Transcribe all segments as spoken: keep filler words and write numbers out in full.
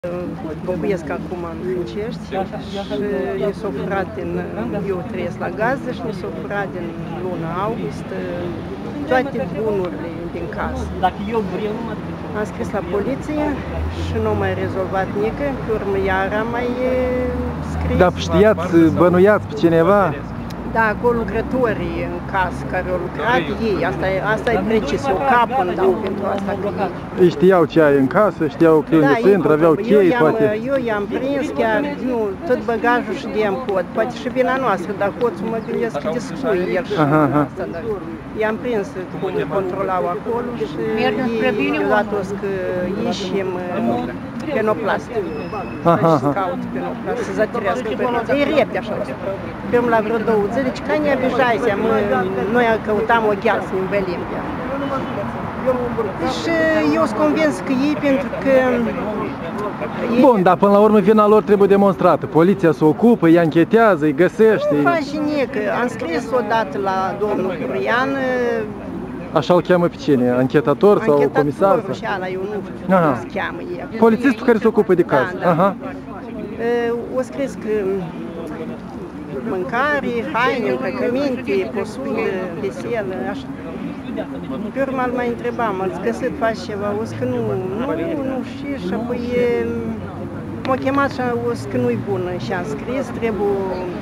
Locuiesc acum în Hâncești și ne s-a furat din, eu trăiesc la Gazdă și ne s-a furat din luna august toate bunurile din casă. Am scris la poliție și nu am mai rezolvat nică, pe urmă iar am mai scris. Dar știați, bănuiați pe cineva? Da, acolo lucrătorii în casă care au lucrat, ei, asta e, asta e precis, eu capul îmi dau pentru asta. Ei știau ce ai în casă, știau că da, de centru, aveau chei, poate? Eu i-am prins chiar, nu, tot bagajul și de-am cod, poate și vina noastră, dar hoțul mă gândesc că descui el și aha, aha. Asta, dar i-am prins cum controlau acolo și ei, deodată o să ieșim penoplast. Aha, aha. Caut penoplast, să zătirească părinții. E repede așa. Păm la vreo două zile, deci ca ne abijaisia, noi căutam o gheal să ne învelim. Și eu sunt convins că ei, pentru că... Bun, dar până la urmă vina lor trebuie demonstrată. Poliția se ocupă, îi anchetează, îi găsește. Nu faci nimic. Am scris odată la domnul Curian. Așa îl cheamă pe cine? Anchetator sau Anchetator, comisar? Anchetator și ala, eu nu știu cum se cheamă ei. Polițistul care se ocupă de caz. Da, da. Aha. O scris că mâncare, haine, îmbrăcăminte, posudă, veselă, așa. Pe urmă îl mai întrebam, ați găsit, faci ceva? O că nu, nu, nu, și, și apoi m-a chemat și o că nu-i bună și am scris, trebuie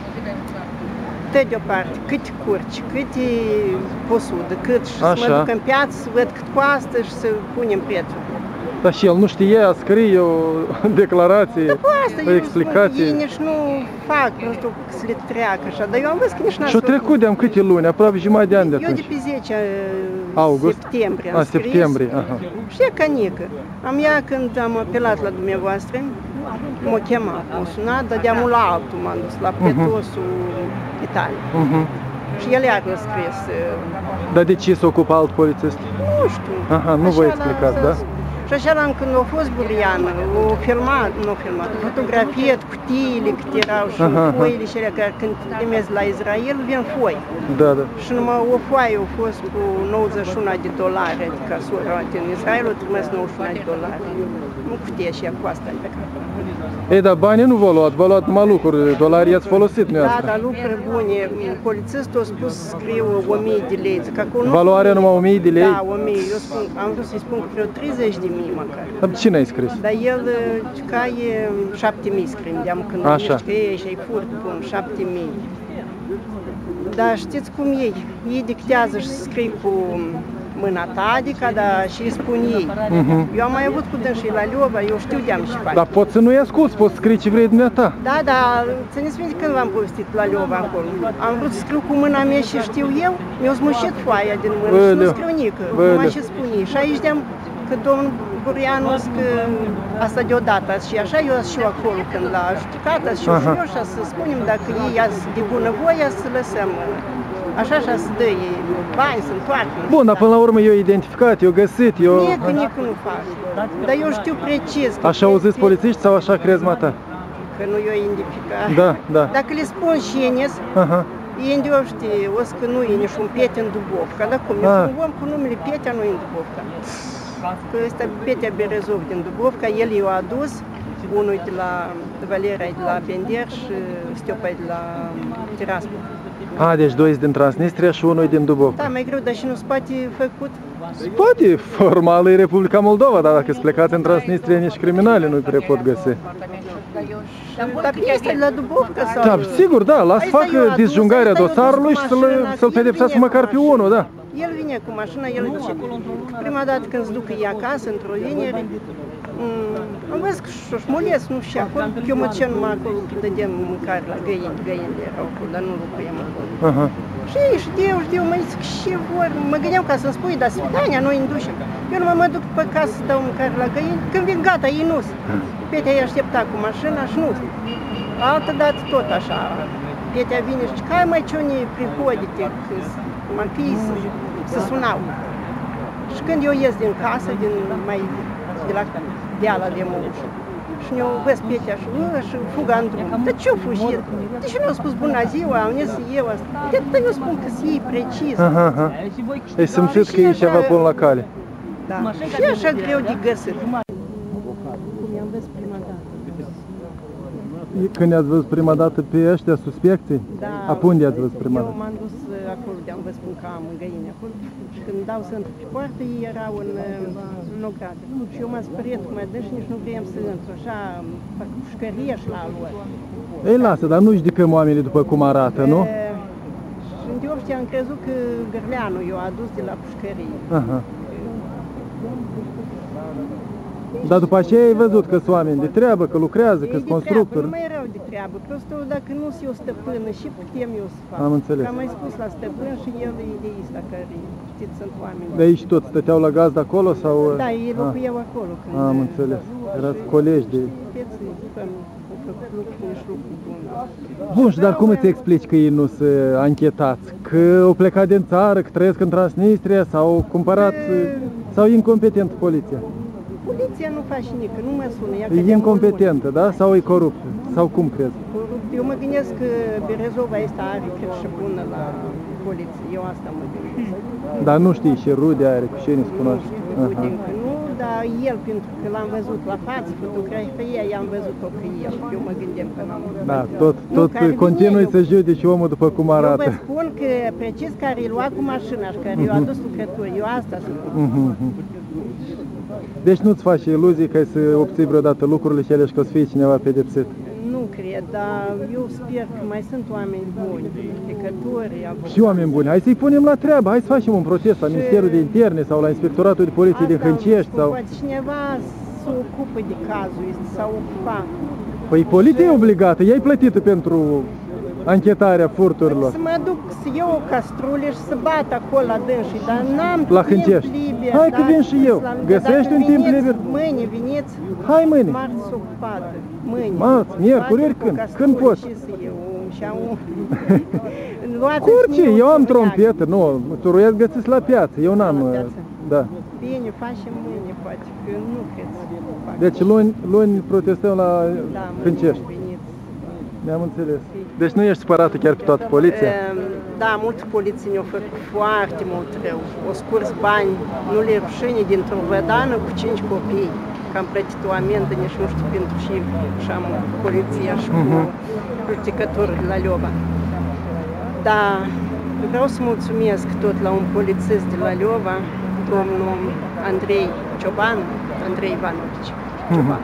de deoparte, câte curci, câte posudă, cât și să mă duc în piață, să văd cât costă și să punem prețul. Dar și el nu știa, scrie o declarație, da, asta, o explicație. Ei nici nu fac, nu știu, să le treacă așa, dar eu am văzut că nici n-ați Și-o trecut de-am câte luni, aproape jumătate de ani de atunci. Eu de pe zece august? septembrie am A, scris. septembrie, aha. Și e canică. Am ea când am apelat la dumneavoastră, m-a chemat, m-a sunat, dar de-amul la altul m-am dus, la Petosul Italia. Uh-huh. Și el iar a scris. Dar de ce se ocupă alt polițist? Nu știu. Aha, nu vă explicați, da? Și așa am când a fost Buriană, o filmat, nu filmat, o fotografie, cutiile cât erau și aha, foile și alea, care când trimis la Israel, vin foi. Da, da. Și numai o foaie a fost cu nouăzeci și unu de dolari, adică sora din Israel a trimis nouăzeci și unu de dolari. Nu cutie și ea cu asta pe cap. Ei, dar banii nu v-au luat, v-au luat numai lucruri, dolarii i-ați folosit, nu Da, dar lucruri bune. Polițistul a spus să scriu o mie de lei. Valoarea numai o mie de lei? Da, o mie. Eu spun, am vrut să-i spun că vreo treizeci de mii măcar. Dar cine ai scris? Dar el, ca e șapte mii scrim, de-am când așa. Că e și-ai furt, bun, șapte mii. Dar știți cum e? Ei dictează și scrie cu mâna ta, adică, dar și îi spun ei. Uh-huh. Eu am mai avut cu dânsii la Liova, eu știu de-am și fac. Dar poți să nu-i asculți, poți scrie ce vrei dumneata. Da, dar țineți minte când v-am povestit la Liova acolo. Am vrut să scriu cu mâna mea și știu eu, mi-au smușit foaia din mână Băleu. Și nu scriu nică, numai și spun ei. Și aici de-am că domnul Burianu că asta deodată și așa eu și eu acolo când l-a justicat și eu și eu așa să spunem dacă ei azi de bunăvoie să lăsăm. Așa așa să dă ei bani, să întoarcă. Bun, dar până la urmă eu identificat, eu găsit, eu... Nică, nică nu fac. Dar eu știu precis. Așa au zis polițiști sau așa crezi mata? Că nu eu identificat. Da, da. Dacă le spun și enes, ei îndeau știi, o să că nu e nici un Petea în Dubovca. Dar cum? Eu un om cu numele Petea nu e în Dubovca. Că ăsta Petea Berezov din Dubovca, el i-a adus, unul de la Valera de la Bender și Stiopa de la Tiraspol. A, deci doi din Transnistria și unul din Dubovca. Da, mai greu, dar și nu se poate făcut? Se poate, formal e Republica Moldova, dar dacă-s plecați în Transnistria, nici criminali nu prea pot găsi. Dar este la Dubovca sau... Da, sigur, da, las facă disjungarea dosarului și să-l pedepsească măcar pe unul, da. El vine cu mașina, el zice, prima dată când se ducă ei acasă, într-o vineri, am văzut că și-o șmulesc, nu știu, acolo, eu mă cer numai acolo, când dădeam mâncare la găini, găinile erau acolo, dar nu locuiam acolo. Și ei știu, știu, mă zic, ce vor, mă gândeam ca să-mi spui, dar sfidania, noi inducem. Eu numai mă duc pe casă să dau mâncare la găini, când vin gata, ei nu-s. Petea i-a așteptat cu mașina și nu-s. Altă dată tot așa, Petea vine și zice, hai mai ce-o-ne prihodite, că mă fii să sunau. Și când eu ies din casă, din mai de la deala de ușă, și ne-o văz Petea și, și fuga în drum. Dar ce-o fugit? De ce nu-au spus bună ziua, am zis eu asta? De atât eu spun că să iei precis. Aha, aha. Ai simțit că e ceva până la cale. Da. Și așa greu de găsit. Cum i-am văzut prima dată. când i-ați văzut prima dată pe ăștia suspecții? Da. Apoi unde i-ați văzut prima Eu dată? m-am dus uh, acolo de am vă spun că am în găini acolo și când dau să intru pe poartă, ei erau în, uh, în ogradă. Și eu m-am speriat cum dă și nici nu vreau să intru, așa, fac pușcărie și la lor. Ei, lasă, dar nu judecăm oamenii după cum arată, nu? Uh, și în Diopștia am crezut că Gârleanu i-a adus de la pușcărie. Aha. Dar după aceea ai văzut că sunt oameni de treabă, că lucrează, că Ei sunt de constructori. treabă, nu mai erau de treabă, prostul dacă nu sunt eu stăpână și putem eu să fac. Am înțeles. Că am mai spus la stăpân și el e de ăsta care, știți, sunt oameni. De aici tot stăteau la gaz de acolo sau? Da, ei Ah, locuiau acolo. Când, am înțeles. Erați colegi de... Vedeți, când au făcut lucruri, nici lucruri bune. Bun, și dar cum îți explici că ei nu se anchetați? Că au plecat din țară, că trăiesc în Transnistria sau au cumpărat, sau e incompetent poliția? Poliția nu face nică, nu mă sună. ea că E de incompetentă, da? Sau e coruptă? Sau cum crezi? mult. Eu mă gândesc că Berezova asta are cred și bună la poliție. Eu asta mă gândesc. Dar nu știi ce rude are, cu ce nu-ți Nu cunoaște. știu, Aha. uite, încă nu, dar el, pentru că l-am văzut la față, fotografia, i-am văzut-o că el. Eu mă gândeam că l-am văzut. Da, tot, Nu, tot care continui vine, să judeci omul după cum Eu vă arată. spun că precis care îi lua cu mașina și care i-a adus lucrături, eu asta sunt. Mhm. Deci nu-ți faci iluzii că ai să obții vreodată lucrurile cele și că o să fie cineva pedepsit. Nu cred, dar eu sper că mai sunt oameni buni, judecători, avocați. Și oameni buni, hai să-i punem la treabă, hai să facem un protest la Ministerul de Interne sau la Inspectoratul de Poliție din Asta am Hâncești spus, sau... Poate cineva se ocupă de cazul ăsta, s-a ocupat. Păi poliția e obligată, ea e plătită pentru anchetarea furturilor. Să mă duc să iau o castrule și să bat acolo la dânsii, dar n-am La timp Hâncești. liber. Hai că da, vin și eu. la- Găsești dacă un timp veniți liber? Mâine veniți, Hai mâine. marți ocupată, mâine. Marți, miercuri, Batem cu când? castrule Când poți? Și să iau un și a un... Luați Cu orice, și eu am un trompetă, nu, turuiesc găsiți la piață, eu n-am... La piață? Da. Bine, facem mâine, poate, că nu cred să fac. Deci luni, luni protestăm la Da, Hâncești. mâine veniți. Ne-am înțeles. Deci nu ești supărată chiar pe toată poliția? Ehm, Da, mulți poliții ne-au făcut foarte mult rău. O scurs bani, nu le rușine dintr-o vădană cu cinci copii. Că am plătit o amendă, nici nu știu pentru și și am poliția și cu judecătorul de la Leoba. Dar vreau să mulțumesc tot la un polițist de la Leoba, domnul Andrei Cioban, Andrei Ivanovici Cioban.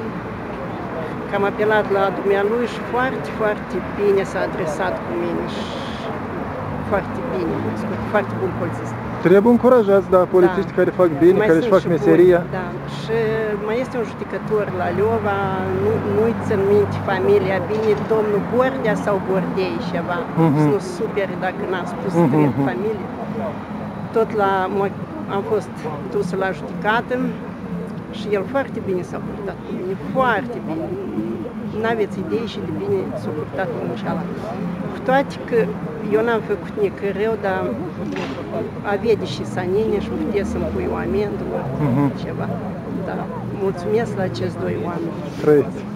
Că am apelat la dumnealui și foarte, foarte bine s-a adresat cu mine și foarte bine, foarte bun polițist. Trebuie încurajați, da, polițiști Da. care fac bine, Mai care sunt își fac și buni, meseria. Da. Și mai este un judecător la Leova, nu, nu-i țin minte familia bine, domnul Bordea sau Bordei ceva. Mhm. Să nu supere dacă n-am spus Mhm, cred mhm. familie. Tot la, am fost dusă la judecată și el foarte bine s-a purtat cu mine, foarte bine. N-aveți idei și de bine s-a purtat omul ăla. Cu toate că eu n-am făcut nici rău, dar avea deși sanine și putea să-mi pui o amendă, ori Mhm. ceva. Da. Mulțumesc la acești doi oameni. Trăiți.